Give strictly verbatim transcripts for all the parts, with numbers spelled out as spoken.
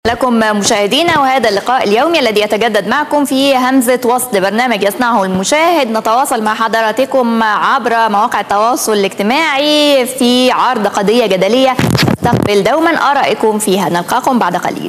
لكم مشاهدينا، وهذا اللقاء اليومي الذي يتجدد معكم في همزة وصل، برنامج يصنعه المشاهد. نتواصل مع حضراتكم عبر مواقع التواصل الاجتماعي في عرض قضية جدلية نستقبل دوما آرائكم فيها. نلقاكم بعد قليل.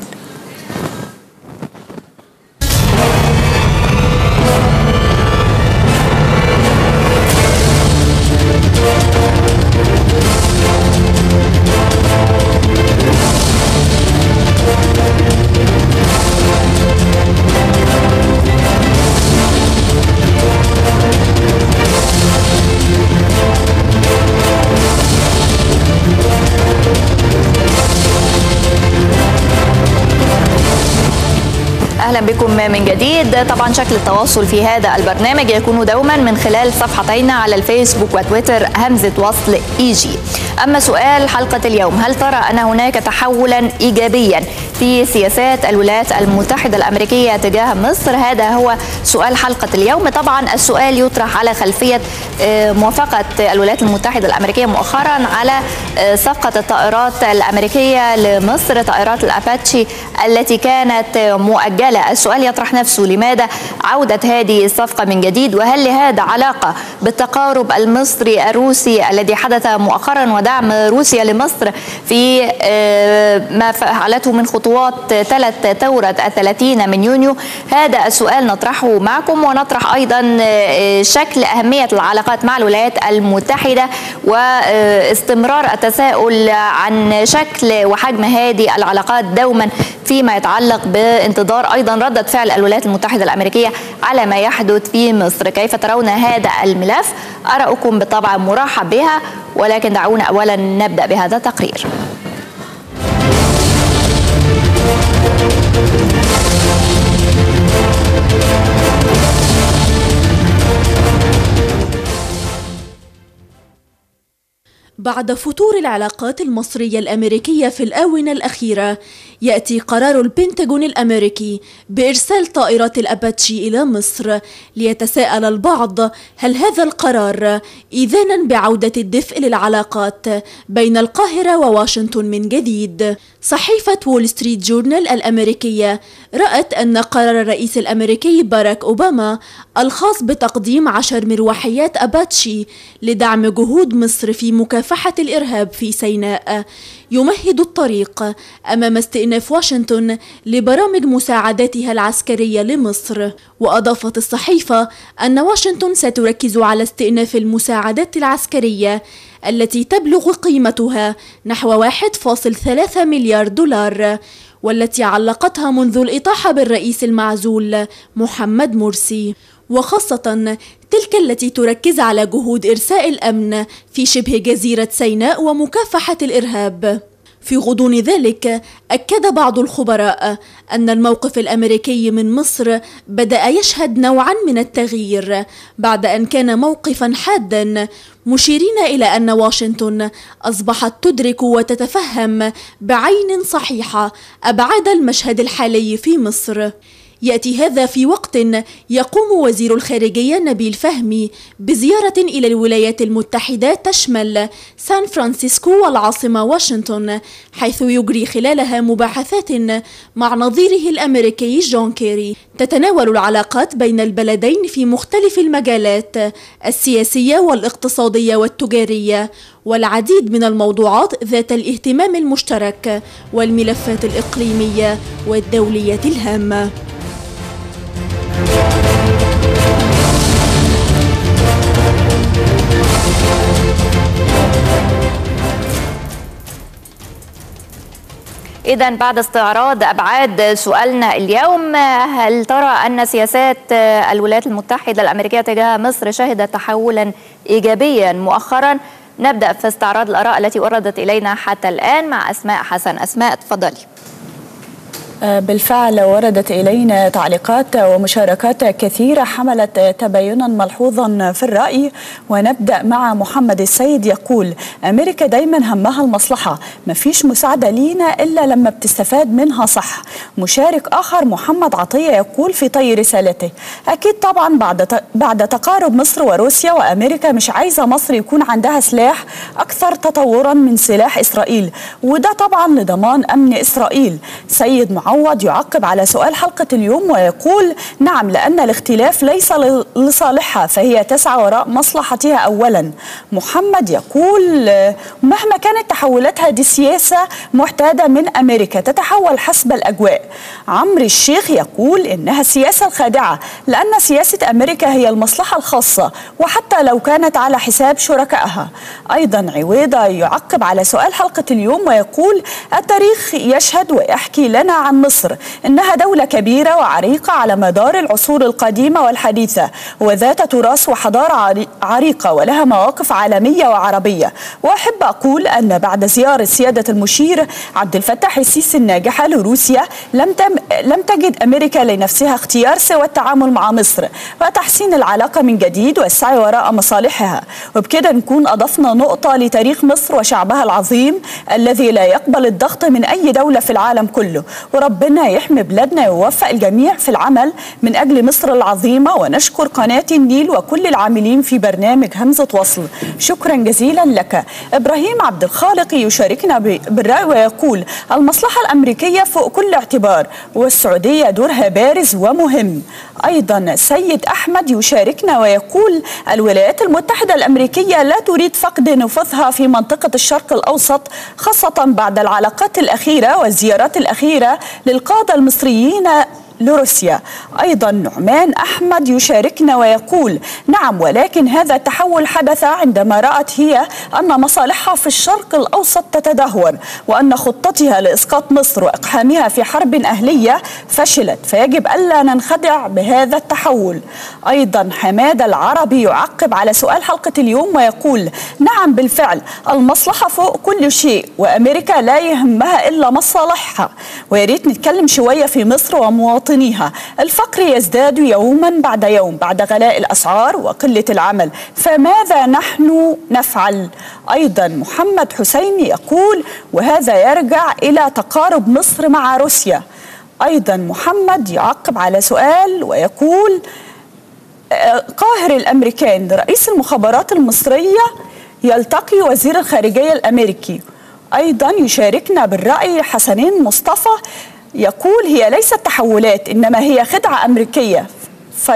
أهلا بكم من جديد. طبعا شكل التواصل في هذا البرنامج يكون دوما من خلال صفحتينا على الفيسبوك وتويتر همزة وصل إي جي. أما سؤال حلقة اليوم: هل ترى أن هناك تحولا إيجابيا في سياسات الولايات المتحدة الأمريكية تجاه مصر؟ هذا هو سؤال حلقة اليوم. طبعا السؤال يطرح على خلفية موافقة الولايات المتحدة الأمريكية مؤخرا على صفقة الطائرات الأمريكية لمصر، طائرات الأباتشي التي كانت مؤجلة. السؤال يطرح نفسه: لماذا عودة هذه الصفقة من جديد؟ وهل لهذا علاقة بالتقارب المصري الروسي الذي حدث مؤخرا ودعم روسيا لمصر في ما فعلته من خطوات ثلاث ثورة الثلاثين من يونيو؟ هذا السؤال نطرحه معكم، ونطرح أيضا شكل أهمية العلاقات مع الولايات المتحدة واستمرار التساؤل عن شكل وحجم هذه العلاقات دوما فيما يتعلق بانتظار أيضا ردة فعل الولايات المتحدة الأمريكية على ما يحدث في مصر. كيف ترون هذا الملف؟ آراءكم بالطبع مرحب بها، ولكن دعونا أولا نبدأ بهذا التقرير. بعد فتور العلاقات المصرية الأمريكية في الآونة الأخيرة، يأتي قرار البنتاغون الأمريكي بإرسال طائرات الأباتشي إلى مصر. ليتساءل البعض: هل هذا القرار إذانا بعودة الدفء للعلاقات بين القاهرة وواشنطن من جديد؟ صحيفة وول ستريت جورنال الأمريكية رأت أن قرار الرئيس الأمريكي باراك أوباما الخاص بتقديم عشر مروحيات أباتشي لدعم جهود مصر في مكافحة الإرهاب في سيناء يمهد الطريق أمام استئناف واشنطن لبرامج مساعداتها العسكرية لمصر. وأضافت الصحيفة أن واشنطن ستركز على استئناف المساعدات العسكرية التي تبلغ قيمتها نحو واحد فاصل ثلاثة مليار دولار، والتي علقتها منذ الإطاحة بالرئيس المعزول محمد مرسي، وخاصة تلك التي تركز على جهود إرساء الأمن في شبه جزيرة سيناء ومكافحة الإرهاب. في غضون ذلك، أكد بعض الخبراء أن الموقف الأمريكي من مصر بدأ يشهد نوعا من التغيير بعد أن كان موقفا حادا، مشيرين إلى أن واشنطن أصبحت تدرك وتتفهم بعين صحيحة أبعاد المشهد الحالي في مصر. يأتي هذا في وقت يقوم وزير الخارجية نبيل فهمي بزيارة إلى الولايات المتحدة تشمل سان فرانسيسكو والعاصمة واشنطن، حيث يجري خلالها مباحثات مع نظيره الأمريكي جون كيري تتناول العلاقات بين البلدين في مختلف المجالات السياسية والاقتصادية والتجارية والعديد من الموضوعات ذات الاهتمام المشترك والملفات الإقليمية والدولية الهامة. إذن بعد استعراض أبعاد سؤالنا اليوم: هل ترى أن سياسات الولايات المتحدة الأمريكية تجاه مصر شهدت تحولا إيجابيا مؤخرا؟ نبدأ في استعراض الآراء التي وردت إلينا حتى الآن مع أسماء حسن. أسماء، تفضلي. بالفعل وردت إلينا تعليقات ومشاركات كثيرة حملت تباينا ملحوظا في الرأي. ونبدأ مع محمد السيد يقول: أمريكا دايما همها المصلحة، ما فيش مساعدة لينا إلا لما بتستفاد منها صح، مشارك آخر محمد عطية يقول في طي رسالته: أكيد طبعا بعد بعد تقارب مصر وروسيا وأمريكا مش عايزة مصر يكون عندها سلاح أكثر تطورا من سلاح إسرائيل، وده طبعا لضمان أمن إسرائيل. سيد معوض يعقب على سؤال حلقة اليوم ويقول: نعم، لأن الاختلاف ليس لصالحها، فهي تسعى وراء مصلحتها أولا. محمد يقول: مهما كانت تحولاتها دي سياسة معتادة من أمريكا تتحول حسب الأجواء. عمرو الشيخ يقول إنها السياسة الخادعة، لأن سياسة أمريكا هي المصلحة الخاصة وحتى لو كانت على حساب شركائها. أيضا عويضة يعقب على سؤال حلقة اليوم ويقول: التاريخ يشهد ويحكي لنا عن مصر إنها دولة كبيرة وعريقة على مدار العصور القديمة والحديثة، وذات تراث وحضارة عريقة ولها مواقف عالمية وعربية. وأحب أقول أن بعد زيارة سيادة المشير عبد الفتاح السيسي الناجحة لروسيا لم تم لم تجد أمريكا لنفسها اختيار سوى التعامل مع مصر وتحسين العلاقة من جديد والسعي وراء مصالحها. وبكده نكون أضفنا نقطة لتاريخ مصر وشعبها العظيم الذي لا يقبل الضغط من أي دولة في العالم كله. وربنا يحمي بلادنا ويوفق الجميع في العمل من أجل مصر العظيمة. ونشكر قناة النيل وكل العاملين في برنامج همزة وصل، شكرا جزيلا لك. إبراهيم عبد الخالق يشاركنا بالرأي ويقول: المصلحة الأمريكية فوق كل اعتبار، والسعودية دورها بارز ومهم. أيضا سيد أحمد يشاركنا ويقول: الولايات المتحدة الأمريكية لا تريد فقد نفوذها في منطقة الشرق الأوسط، خاصة بعد العلاقات الأخيرة والزيارات الأخيرة للقادة المصريين لروسيا. أيضا نعمان أحمد يشاركنا ويقول: نعم، ولكن هذا التحول حدث عندما رأت هي أن مصالحها في الشرق الأوسط تتدهور، وأن خطتها لإسقاط مصر وإقحامها في حرب أهلية فشلت، فيجب ألا ننخدع بهذا التحول. أيضا حماد العربي يعقب على سؤال حلقة اليوم ويقول: نعم بالفعل، المصلحة فوق كل شيء، وأمريكا لا يهمها إلا مصالحها. وياريت نتكلم شوية في مصر ومواطنيها. الفقر يزداد يوما بعد يوم بعد غلاء الأسعار وقلة العمل، فماذا نحن نفعل؟ أيضا محمد حسين يقول: وهذا يرجع إلى تقارب مصر مع روسيا. أيضا محمد يعقب على سؤال ويقول: قاهر الأمريكان رئيس المخابرات المصرية يلتقي وزير الخارجية الأمريكي. أيضا يشاركنا بالرأي حسنين مصطفى يقول: هي ليست تحولات، إنما هي خدعة أمريكية، ف...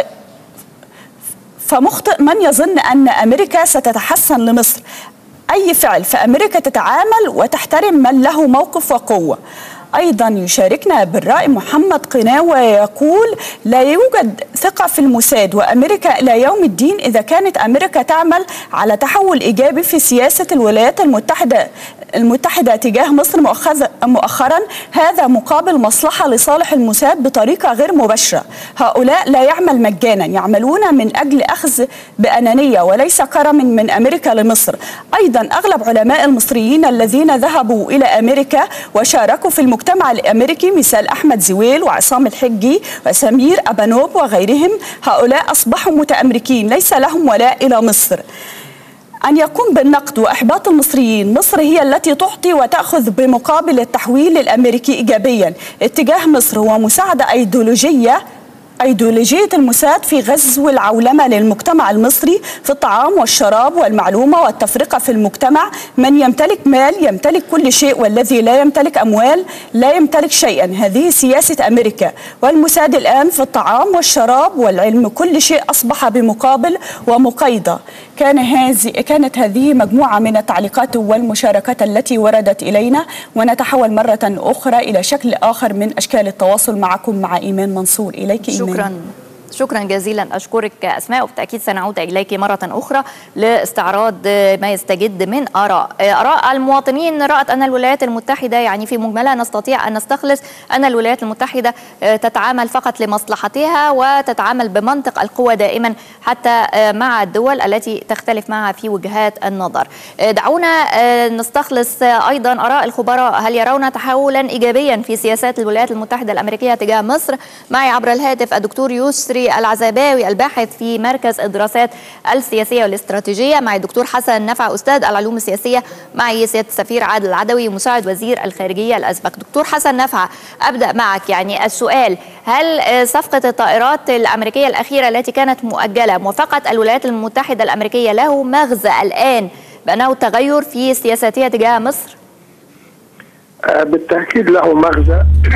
فمخطئ من يظن أن أمريكا ستتحسن لمصر. أي فعل فأمريكا تتعامل وتحترم من له موقف وقوة. أيضا يشاركنا بالرأي محمد قناوة يقول: لا يوجد ثقة في الموساد وأمريكا إلى يوم الدين إذا كانت أمريكا تعمل على تحول إيجابي في سياسة الولايات المتحدة المتحدة تجاه مصر مؤخرا، هذا مقابل مصلحة لصالح الموساد بطريقة غير مباشرة. هؤلاء لا يعمل مجانا، يعملون من أجل أخذ بأنانية وليس كرم من أمريكا لمصر. أيضا أغلب علماء المصريين الذين ذهبوا إلى أمريكا وشاركوا في المجتمع الأمريكي مثال أحمد زويل وعصام الحجي وسمير أبانوب وغيرهم، هؤلاء أصبحوا متأمريكين ليس لهم ولاء إلى مصر. أن يقوم بالنقد وإحباط المصريين. مصر هي التي تعطي وتأخذ بمقابل التحويل الأمريكي إيجابيا اتجاه مصر، ومساعدة أيديولوجية أيديولوجية الموساد في غزو العولمة للمجتمع المصري في الطعام والشراب والمعلومة والتفرقة في المجتمع. من يمتلك مال يمتلك كل شيء، والذي لا يمتلك أموال لا يمتلك شيئا. هذه سياسة أمريكا والموساد الآن في الطعام والشراب والعلم، كل شيء أصبح بمقابل ومقايضة. كان هذه كانت هذه مجموعة من التعليقات والمشاركات التي وردت إلينا، ونتحول مرة أخرى إلى شكل آخر من أشكال التواصل معكم مع إيمان منصور. إليك إيمان. شكرا شكرا جزيلا، أشكرك أسماء، وبالتأكيد سنعود إليك مرة أخرى لاستعراض ما يستجد من آراء آراء المواطنين. رأت أن الولايات المتحدة يعني في مجملها نستطيع أن نستخلص أن الولايات المتحدة تتعامل فقط لمصلحتها وتتعامل بمنطق القوة دائما حتى مع الدول التي تختلف معها في وجهات النظر. دعونا نستخلص أيضا آراء الخبراء، هل يرون تحولا إيجابيا في سياسات الولايات المتحدة الأمريكية تجاه مصر؟ معي عبر الهاتف الدكتور يسري يسري العزباوي الباحث في مركز الدراسات السياسية والاستراتيجية، معي الدكتور حسن نفع أستاذ العلوم السياسية، معي سيادة السفير عادل العدوي مساعد وزير الخارجية الأسبق. دكتور حسن نفع، أبدأ معك. يعني السؤال، هل صفقة الطائرات الأمريكية الأخيرة التي كانت مؤجلة موافقة الولايات المتحدة الأمريكية له مغزى الآن بأنه تغير في سياساتها تجاه مصر؟ بالتأكيد له مغزى،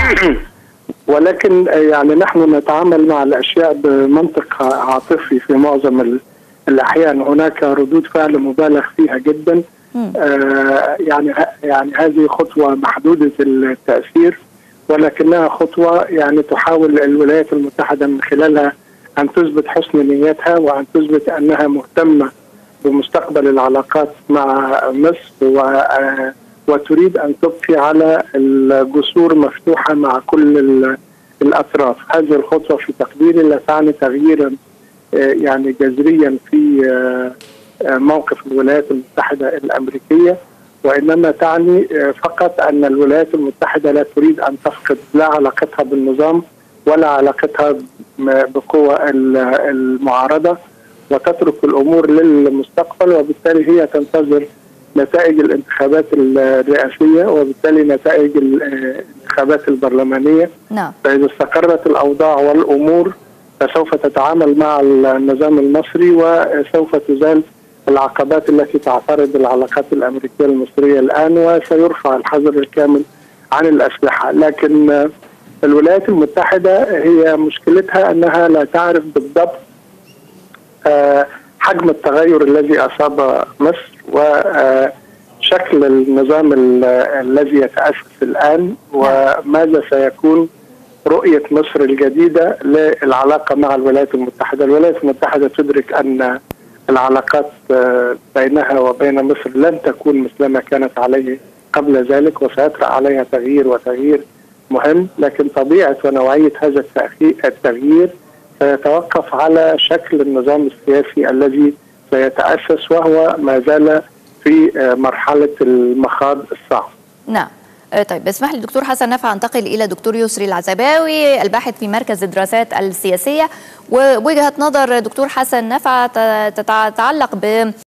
ولكن يعني نحن نتعامل مع الأشياء بمنطق عاطفي في معظم الأحيان. هناك ردود فعل مبالغ فيها جدا. آه يعني يعني هذه خطوة محدودة التأثير، ولكنها خطوة يعني تحاول الولايات المتحدة من خلالها أن تثبت حسن نيتها وأن تثبت أنها مهتمة بمستقبل العلاقات مع مصر، و وتريد أن تبقي على الجسور مفتوحة مع كل الأطراف. هذه الخطوة في تقديري لا تعني تغييرا يعني جذريا في موقف الولايات المتحدة الأمريكية، وإنما تعني فقط أن الولايات المتحدة لا تريد أن تفقد لا علاقتها بالنظام ولا علاقتها بقوى المعارضة، وتترك الأمور للمستقبل، وبالتالي هي تنتظر نتائج الانتخابات الرئاسية وبالتالي نتائج الانتخابات البرلمانية. نعم. فإذا استقرت الأوضاع والأمور فسوف تتعامل مع النظام المصري وسوف تزال العقبات التي تعترض العلاقات الأمريكية المصرية الآن، وسيرفع الحظر الكامل عن الأسلحة. لكن الولايات المتحدة هي مشكلتها أنها لا تعرف بالضبط حجم التغير الذي أصاب مصر وشكل النظام الذي يتأسس الآن، وماذا سيكون رؤية مصر الجديدة للعلاقة مع الولايات المتحدة. الولايات المتحدة تدرك أن العلاقات بينها وبين مصر لن تكون مثلما كانت عليه قبل ذلك، وسيطرأ عليها تغيير وتغيير مهم، لكن طبيعة ونوعية هذا التغيير سيتوقف على شكل النظام السياسي الذي سيتأسس، وهو ما زال في مرحلة المخاض الصعب. نعم. طيب، اسمح لي دكتور حسن نفع انتقل إلى دكتور يسري العزباوي الباحث في مركز الدراسات السياسية، ووجهة نظر دكتور حسن نفع تتعلق ب